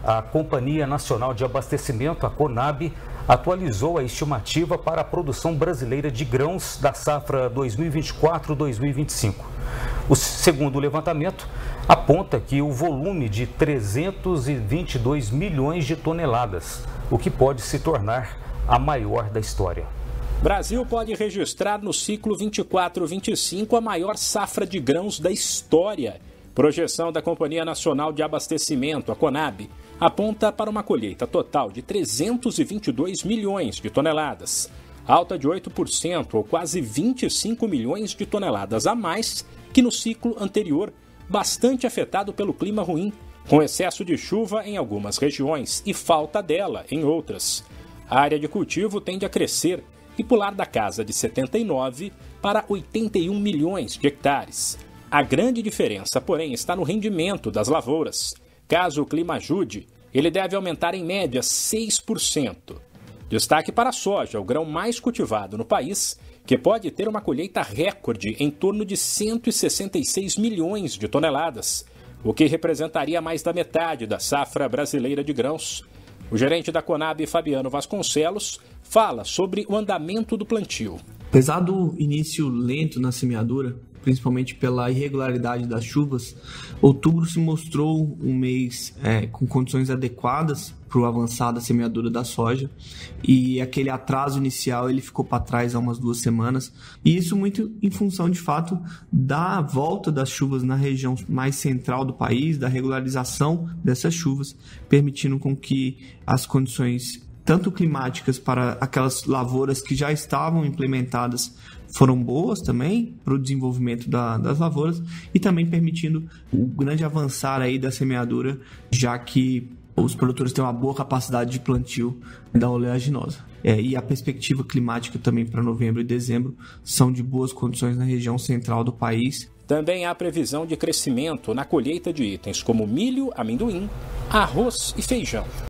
a Companhia Nacional de Abastecimento, a CONAB, atualizou a estimativa para a produção brasileira de grãos da safra 2024-2025. O segundo levantamento aponta que o volume de 322 milhões de toneladas, o que pode se tornar a maior da história. Brasil pode registrar no ciclo 24-25 a maior safra de grãos da história. Projeção da Companhia Nacional de Abastecimento, a CONAB, aponta para uma colheita total de 322 milhões de toneladas, alta de 8% ou quase 25 milhões de toneladas a mais que no ciclo anterior, bastante afetado pelo clima ruim, com excesso de chuva em algumas regiões e falta dela em outras. A área de cultivo tende a crescer e pular da casa de 79 para 81 milhões de hectares. A grande diferença, porém, está no rendimento das lavouras. Caso o clima ajude, ele deve aumentar em média 6%. Destaque para a soja, o grão mais cultivado no país, que pode ter uma colheita recorde em torno de 166 milhões de toneladas, o que representaria mais da metade da safra brasileira de grãos. O gerente da CONAB, Fabiano Vasconcelos, fala sobre o andamento do plantio. Apesar do início lento na semeadura, principalmente pela irregularidade das chuvas, outubro se mostrou um mês com condições adequadas para o avançar da semeadura da soja, e aquele atraso inicial ele ficou para trás há umas 2 semanas, e isso muito em função de fato da volta das chuvas na região mais central do país, da regularização dessas chuvas, permitindo com que as condições tanto climáticas para aquelas lavouras que já estavam implementadas foram boas também para o desenvolvimento das lavouras, e também permitindo o grande avançar aí da semeadura, já que os produtores têm uma boa capacidade de plantio da oleaginosa. E a perspectiva climática também para novembro e dezembro são de boas condições na região central do país. Também há previsão de crescimento na colheita de itens como milho, amendoim, arroz e feijão.